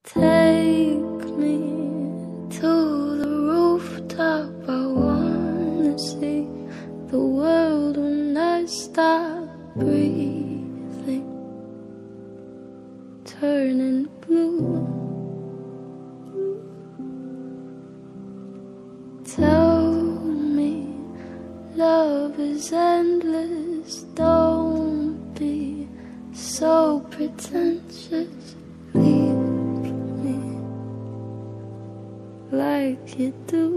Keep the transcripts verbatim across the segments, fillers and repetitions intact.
Take me to the rooftop. I wanna see the world when I stop breathing, turning blue. Tell me love is endless. Don't be so pretentious. Leave me like you do.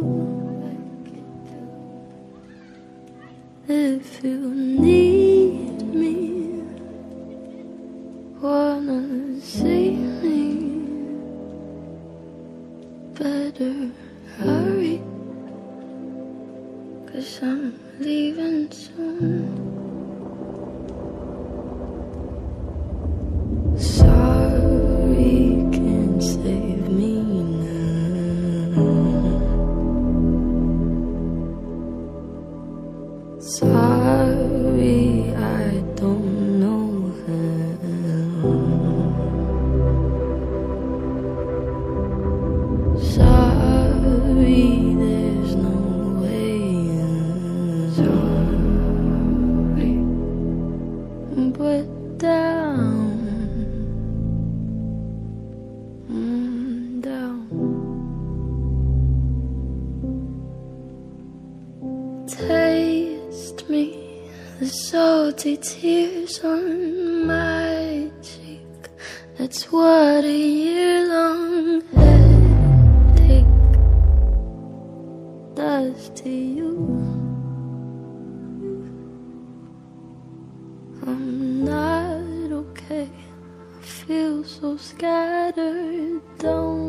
If you need me, wanna see me, better hurry, 'cause I'm leaving soon. Sorry can't save me now. Sorry I don't know how. Sorry there's no way out. Sorry, but down, mm, down. Taste me, the salty tears on my cheek. That's what a year-long headache does to you. I'm not okay, I feel so scattered. Don't